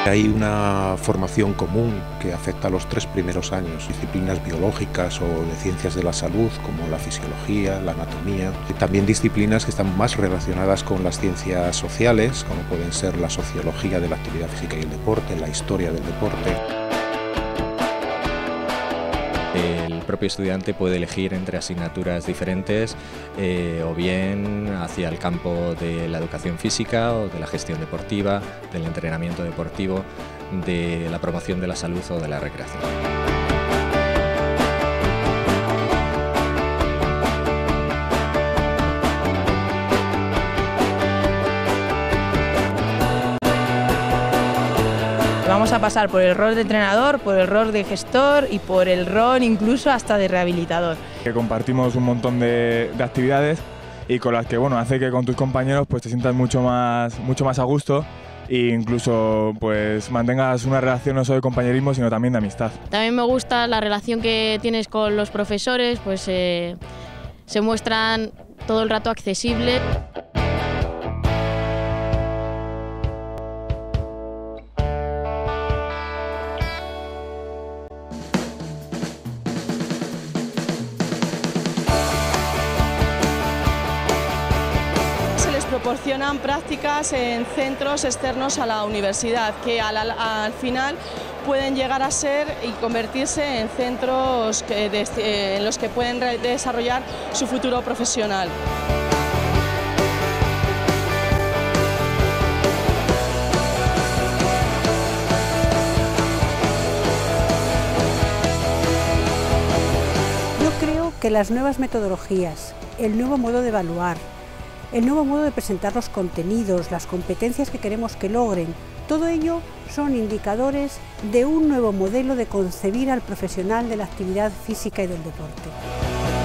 Hay una formación común que afecta a los 3 primeros años, disciplinas biológicas o de ciencias de la salud como la fisiología, la anatomía, y también disciplinas que están más relacionadas con las ciencias sociales, como pueden ser la sociología de la actividad física y el deporte, la historia del deporte. El propio estudiante puede elegir entre asignaturas diferentes o bien hacia el campo de la educación física o de la gestión deportiva, del entrenamiento deportivo, de la promoción de la salud o de la recreación. Vamos a pasar por el rol de entrenador, por el rol de gestor y por el rol incluso hasta de rehabilitador. Que compartimos un montón de actividades y con las que hace que con tus compañeros pues te sientas mucho más a gusto e incluso pues mantengas una relación no solo de compañerismo sino también de amistad. También me gusta la relación que tienes con los profesores, pues se muestran todo el rato accesibles. Proporcionan prácticas en centros externos a la universidad que al final pueden llegar a ser y convertirse en centros en los que pueden desarrollar su futuro profesional. Yo creo que las nuevas metodologías, el nuevo modo de evaluar, el nuevo modo de presentar los contenidos, las competencias que queremos que logren, todo ello son indicadores de un nuevo modelo de concebir al profesional de la actividad física y del deporte.